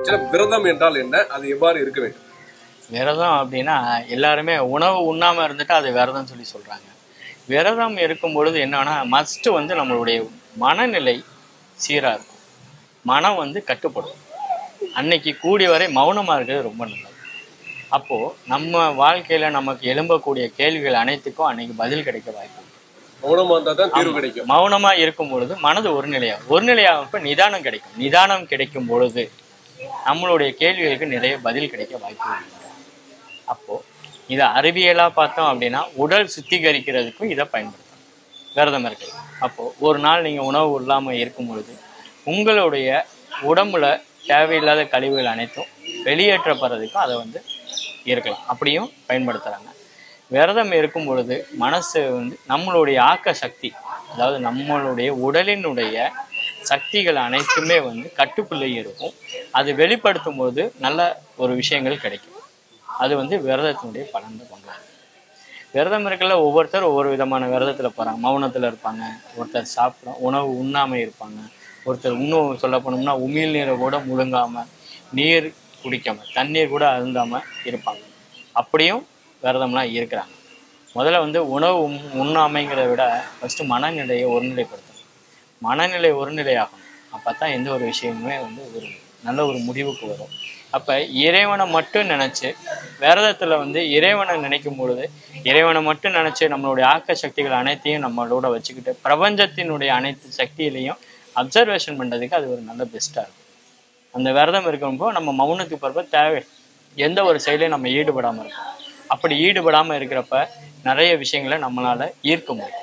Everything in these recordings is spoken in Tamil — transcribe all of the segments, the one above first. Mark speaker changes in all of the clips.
Speaker 1: விரதம் என்றால் என்ன, அது எவ்வாறு இருக்க வேண்டும்?
Speaker 2: விரதம் அப்படின்னா எல்லாருமே உணவு உண்ணாம இருந்துட்டு அது விரதம் சொல்லி சொல்றாங்க. விரதம் இருக்கும் பொழுது என்னன்னா மஸ்ட் வந்து நம்மளுடைய மனநிலை சீரா இருக்கும். மனம் வந்து கட்டுப்படும். அன்னைக்கு கூடிய வரை மௌனமா இருக்கிறது ரொம்ப நல்லது. அப்போ நம்ம வாழ்க்கையில நமக்கு எழும்பக்கூடிய கேள்விகள் அனைத்துக்கும் அன்னைக்கு பதில் கிடைக்க வாய்ப்பு.
Speaker 1: மௌனமா இருந்தா தான் தீர்வு கிடைக்கும்.
Speaker 2: மௌனமா இருக்கும் பொழுது மனது ஒருநிலையாகும் நிதானம் கிடைக்கும். நிதானம் கிடைக்கும் பொழுது நம்மளுடைய கேள்விகளுக்கு நிறைய பதில் கிடைக்க வாய்ப்பு. அப்போ இதை அறிவியலா பார்த்தோம் அப்படின்னா உடல் சுத்திகரிக்கிறதுக்கும் இதை பயன்படுத்தலாம் விரதம் இருக்கு. அப்போ ஒரு நாள் நீங்க உணவு இல்லாம இருக்கும் பொழுது உங்களுடைய உடம்புல தேவையில்லாத கழிவுகள் அனைத்தும் வெளியேற்றப்படுறதுக்கும் அதை வந்து இருக்கலாம். அப்படியும் பயன்படுத்துறாங்க. விரதம் இருக்கும் பொழுது மனசு வந்து நம்மளுடைய ஆக்க சக்தி, அதாவது நம்மளுடைய உடலினுடைய சக்திகள் அனைத்துமே வந்து கட்டுக்குள்ளே இருக்கும். அது வெளிப்படுத்தும் போது நல்ல ஒரு விஷயங்கள் கிடைக்கும். அது வந்து விரதத்தினுடைய பலன் கொண்டு வரும். விரதம் இருக்கல ஒவ்வொருத்தரும் ஒவ்வொரு விதமான விரதத்தில் போகிறாங்க. மௌனத்தில் இருப்பாங்க, ஒருத்தர் சாப்பிடும் உணவு உண்ணாமல் இருப்பாங்க, ஒருத்தர் இன்னும் சொல்ல போனோம்னா உமிழ் நீரை கூட முழுங்காமல், நீர் குடிக்காமல், தண்ணீர் கூட அருந்தாமல் இருப்பாங்க. அப்படியும் விரதம்லாம் இருக்கிறாங்க. முதல்ல வந்து உணவு உண்ணாமைங்கிறத விட ஃபஸ்ட்டு மனநிலையை ஒருநிலைப்படுத்தணும். மனநிலை ஒருநிலையாகணும். அப்போ தான் எந்த ஒரு விஷயமுமே வந்து ஒரு நல்ல ஒரு முடிவுக்கு வரும். அப்போ இறைவனை மட்டும் நினச்சி விரதத்தில் வந்து இறைவனை நினைக்கும் பொழுது இறைவனை மட்டும் நினச்சி நம்மளுடைய ஆக்க சக்திகள் அனைத்தையும் நம்மளோட வச்சுக்கிட்டு பிரபஞ்சத்தினுடைய அனைத்து சக்தியிலையும் அப்சர்வேஷன் பண்ணுறதுக்கு அது ஒரு நல்ல பெஸ்ட்டாக இருக்கும். அந்த விரதம் இருக்கிறப்போ நம்ம மௌனத்துக்கு போகிறப்ப தேவை எந்த ஒரு செயலையும் நம்ம ஈடுபடாமல் இருக்கும். அப்படி ஈடுபடாமல் இருக்கிறப்ப நிறைய விஷயங்களை நம்மளால் ஈர்க்க முடியும்.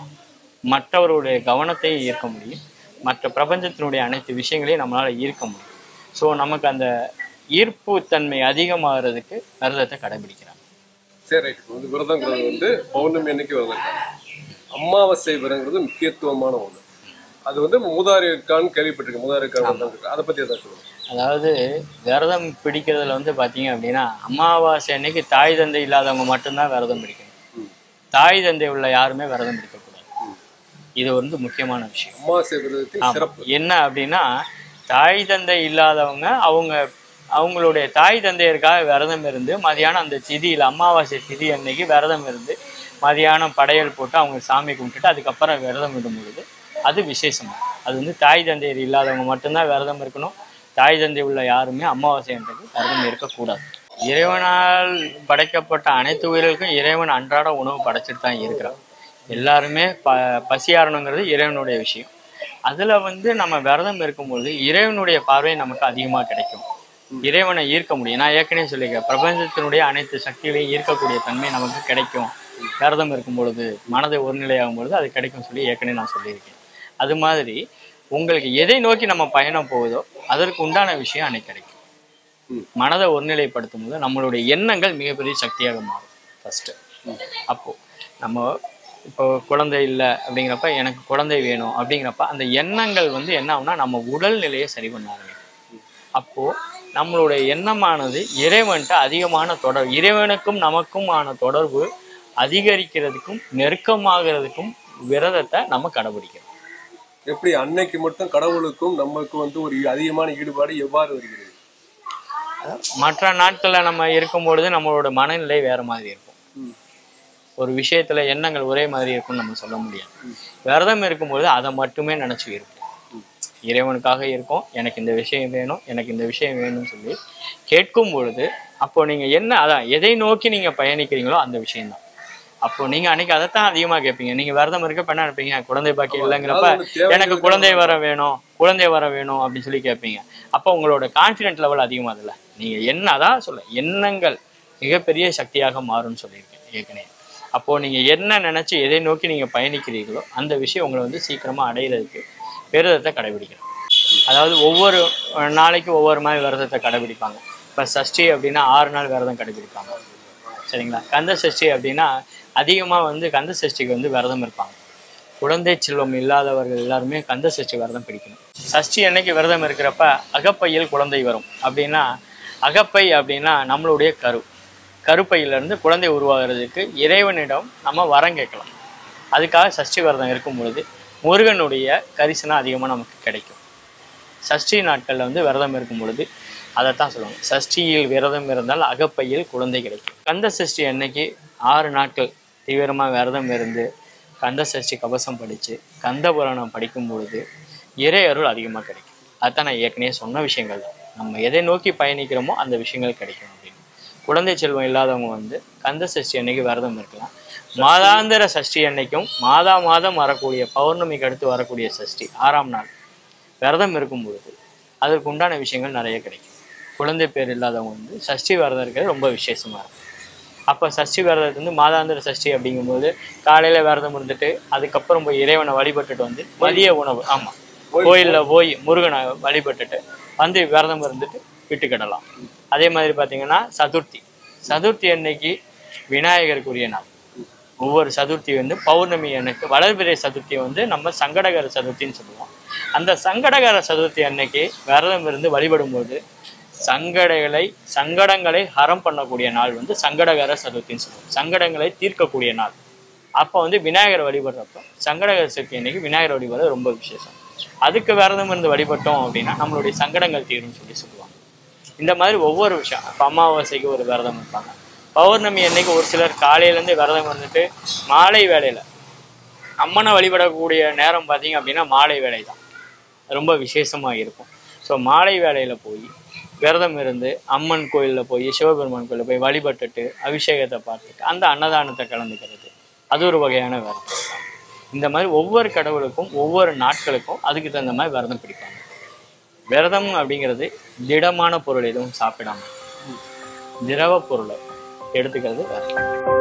Speaker 2: மற்றவருடைய கவனத்தையும் ஈர்க்க முடியும். மற்ற பிரபஞ்சத்தினுடைய அனைத்து விஷயங்களையும் நம்மளால் ஈர்க்க முடியும். ஸோ நமக்கு அந்த ஈர்ப்பு தன்மை அதிகமாகிறதுக்கு விரதத்தை கடைபிடிக்கிறாங்க.
Speaker 1: சரி, ரைட். வந்து விரதங்கிறது வந்து பௌர்ணமி அன்னைக்கு விரதம். அமாவாசை விரதங்கிறது முக்கியத்துவமான ஒன்று. அது வந்து மூதாரி இருக்கான்னு கேள்விப்பட்டிருக்கேன். மூதாரி இருக்கா, அதை பற்றி எதாவது சொல்லுங்கள்.
Speaker 2: அதாவது விரதம் பிடிக்கிறதுல வந்து பார்த்தீங்க அப்படின்னா அமாவாசை அன்னைக்கு தாய் தந்தை இல்லாதவங்க மட்டும்தான் விரதம் பிடிக்கணும். தாய் தந்தை உள்ள யாருமே விரதம் பிடிக்கக்கூடாது. இது வந்து முக்கியமான விஷயம்.
Speaker 1: அமாவாசை விரதத்தின் சிறப்பு
Speaker 2: என்ன அப்படின்னா தாய் தந்தை இல்லாதவங்க அவங்களுடைய தாய் தந்தையருக்காக விரதம் இருந்து மதியானம் அந்த திதியில் அமாவாசை திதி அன்னைக்கு விரதம் இருந்து மதியானம் படையல் போட்டு அவங்க சாமி கும்பிட்டுட்டு அதுக்கப்புறம் விரதம் விடும் பொழுது அது விசேஷமாக. அது வந்து தாய் தந்தையர் இல்லாதவங்க மட்டும்தான் விரதம் இருக்கணும். தாய் தந்தை உள்ள யாருமே அமாவாசை அன்றைக்கு விரதம் இருக்கக்கூடாது. இறைவனால் படைக்கப்பட்ட அனைத்து உயிர்களுக்கும் இறைவன் அன்றாட உணவு படைச்சிட்டு தான் இருக்கிறான். எல்லாருமே பசியாரணுங்கிறது இறைவனுடைய விஷயம். அதில் வந்து நம்ம விரதம் இருக்கும்பொழுது இறைவனுடைய பார்வை நமக்கு அதிகமாக கிடைக்கும். இறைவனை ஈர்க்க முடியும். நான் ஏற்கனவே சொல்லியிருக்கேன், பிரபஞ்சத்தினுடைய அனைத்து சக்திகளையும் ஈர்க்கக்கூடிய தன்மை நமக்கு கிடைக்கும். விரதம் இருக்கும் பொழுது மனதை ஒருநிலையாகும் பொழுது அது கிடைக்கும் சொல்லி ஏற்கனவே நான் சொல்லியிருக்கேன். அது மாதிரி உங்களுக்கு எதை நோக்கி நம்ம பயணம் போகுதோ அதற்கு உண்டான விஷயம் அன்னைக்கு கிடைக்கும். மனதை ஒருநிலைப்படுத்தும் போது நம்மளுடைய எண்ணங்கள் மிகப்பெரிய சக்தியாக மாறும் ஃபஸ்ட்டு. அப்போது நம்ம இப்போ குழந்தை இல்லை அப்படிங்கிறப்ப எனக்கு குழந்தை வேணும் அப்படிங்கிறப்ப அந்த எண்ணங்கள் வந்து என்ன ஆகுனா நம்ம உடல் நிலையை சரி பண்ண ஆரம்பிக்கும். அப்போது நம்மளுடைய எண்ணமானது இறைவன்கிட்ட அதிகமான தொடர்பு, இறைவனுக்கும் நமக்குமான தொடர்பு அதிகரிக்கிறதுக்கும் நெருக்கமாகிறதுக்கும் விரதத்தை நம்ம கடைபிடிக்கிறோம்.
Speaker 1: எப்படி அன்னைக்கு மட்டும் கடவுளுக்கும் நமக்கு வந்து ஒரு அதிகமான ஈடுபாடு எவ்வாறு வருகிறது?
Speaker 2: மற்ற நாட்களில் நம்ம இருக்கும்பொழுது நம்மளோட மனநிலை வேறு மாதிரி இருக்கும். ஒரு விஷயத்துல எண்ணங்கள் ஒரே மாதிரி இருக்கும்னு நம்ம சொல்ல முடியாது. விரதம் இருக்கும்பொழுது அதை மட்டுமே நினச்சி இருக்கும். இறைவனுக்காக இருக்கும், எனக்கு இந்த விஷயம் வேணும், எனக்கு இந்த விஷயம் வேணும்னு சொல்லி கேட்கும் பொழுது அப்போ நீங்கள் என்ன அதான் எதை நோக்கி நீங்கள் பயணிக்கிறீங்களோ அந்த விஷயம்தான். அப்போ நீங்கள் அன்னைக்கு அதைத்தான் அதிகமாக கேட்பீங்க. நீங்கள் விரதம் இருக்க என்ன நினைப்பீங்க, குழந்தை பாக்கி இல்லைங்கிறப்ப எனக்கு குழந்தை வர வேணும் அப்படின்னு சொல்லி கேட்பீங்க. அப்போ உங்களோட கான்ஃபிடென்ட் லெவல் அதிகமாகுதுல்ல. நீங்கள் என்ன தான் சொல்ல எண்ணங்கள் மிகப்பெரிய சக்தியாக மாறும்னு சொல்லியிருக்கேன் ஏற்கனவே. அப்போது நீங்கள் என்ன நினச்சி எதை நோக்கி நீங்கள் பயணிக்கிறீர்களோ அந்த விஷயம் உங்களை வந்து சீக்கிரமாக அடையிறதுக்கு விரதத்தை கடைபிடிக்கணும். அதாவது ஒவ்வொரு நாளைக்கு ஒவ்வொரு மாதிரி விரதத்தை கடைபிடிப்பாங்க. இப்போ சஷ்டி அப்படின்னா 6 நாள் விரதம் கடைபிடிப்பாங்க. சரிங்களா? கந்த சஷ்டி அப்படின்னா அதிகமாக வந்து கந்த சஷ்டிக்கு வந்து விரதம் இருப்பாங்க. குழந்தை செல்வம் இல்லாதவர்கள் எல்லாருமே கந்த சஷ்டி விரதம் பிடிக்கணும். சஷ்டி அன்னைக்கு விரதம் இருக்கிறப்ப அகப்பையில் குழந்தை வரும். அப்படின்னா அகப்பை அப்படின்னா நம்மளுடைய கருப்பையிலிருந்து குழந்தை உருவாகிறதுக்கு இறைவனிடம் நம்ம வரம் கேட்கலாம். அதுக்காக சஷ்டி விரதம் இருக்கும் பொழுது முருகனுடைய கரிசனம் அதிகமாக நமக்கு கிடைக்கும். சஷ்டி நாட்களில் வந்து விரதம் இருக்கும் பொழுது அதைத்தான் சொல்லுவாங்க, சஷ்டியில் விரதம் இருந்தால் அகப்பையில் குழந்தை கிடைக்கும். கந்த சஷ்டி அன்னைக்கு 6 நாட்கள் தீவிரமாக விரதம் இருந்து கந்த சஷ்டி கவசம் படித்து கந்த புராணம் படிக்கும் பொழுது இறை அருள் அதிகமாக கிடைக்கும். அதுதான் நான் ஏற்கனவே சொன்ன விஷயங்கள் தான். நம்ம எதை நோக்கி பயணிக்கிறோமோ அந்த விஷயங்கள் கிடைக்கும் அப்படின்னு. குழந்தை செல்வம் இல்லாதவங்க வந்து கந்த சஷ்டி அன்னைக்கு விரதம் இருக்கலாம். மாதாந்திர சஷ்டி அன்னைக்கும் மாதம் வரக்கூடிய பௌர்ணமிக்கு அடுத்து வரக்கூடிய சஷ்டி 6ஆம் நாள் விரதம் இருக்கும் பொழுது அதற்கு உண்டான விஷயங்கள் நிறைய கிடைக்கும். குழந்தை பேர் இல்லாதவங்க வந்து சஷ்டி விரதம் இருக்கிறது ரொம்ப விசேஷமாக இருக்கும். அப்போ சஷ்டி விரதத்துக்கு வந்து மாதாந்திர சஷ்டி அப்படிங்கும்போது காலையில் விரதம் இருந்துட்டு அதுக்கப்புறம் போய் இறைவனை வழிபட்டுட்டு வந்து மதிய உணவு, ஆமாம், கோயிலில் போய் முருகனை வழிபட்டுட்டு வந்து விரதம் இருந்துட்டு விட்டுக்கிடலாம். அதே மாதிரி பார்த்தீங்கன்னா சதுர்த்தி அன்னைக்கு விநாயகருக்குரிய நாள். ஒவ்வொரு சதுர்த்தி வந்து பௌர்ணமி அன்னைக்கு வளர்பிறை சதுர்த்தியை வந்து நம்ம சங்கடகர சதுர்த்தின்னு சொல்லுவோம். அந்த சங்கடகர சதுர்த்தி அன்னைக்கு விரதம் இருந்து வழிபடும்போது சங்கடங்களை ஹரம் பண்ணக்கூடிய நாள் வந்து சங்கடகர சதுர்த்தின்னு சொல்லுவோம். சங்கடங்களை தீர்க்கக்கூடிய நாள். அப்போ வந்து விநாயகர் வழிபடுறப்போ சங்கடகர சதுர்த்தி அன்னைக்கு விநாயகர் வழிபடுறது ரொம்ப விசேஷம். அதுக்கு விரதம் இருந்து வழிபட்டோம் அப்படின்னா நம்மளுடைய சங்கடங்கள் தீரும்னு சொல்லுவாங்க. இந்த மாதிரி ஒவ்வொரு விஷயம். இப்போ அமாவாசைக்கு ஒரு விரதம் இருப்பாங்க. பௌர்ணமி அன்னைக்கு ஒரு சிலர் காலையிலேருந்து விரதம் வந்துட்டு மாலை வேளையில் அம்மனை வழிபடக்கூடிய நேரம் பார்த்தீங்க அப்படின்னா மாலை வேலை தான் ரொம்ப விசேஷமாக இருக்கும். ஸோ மாலை வேளையில் போய் விரதம் இருந்து அம்மன் கோயிலில் போய் சிவபெருமான் கோயிலில் போய் வழிபட்டுட்டு அபிஷேகத்தை பார்த்துட்டு அந்த அன்னதானத்தை கலந்துக்கிறது, அது ஒரு வகையான விரதம். இந்த மாதிரி ஒவ்வொரு கடவுளுக்கும் ஒவ்வொரு நாட்களுக்கும் அதுக்கு தகுந்த மாதிரி விரதம் பிடிப்பாங்க. விரதம் அப்படிங்கிறது திடமான பொருள் எதுவும் சாப்பிடாம திரவ பொருளை எடுத்துக்கிறது விரதம்.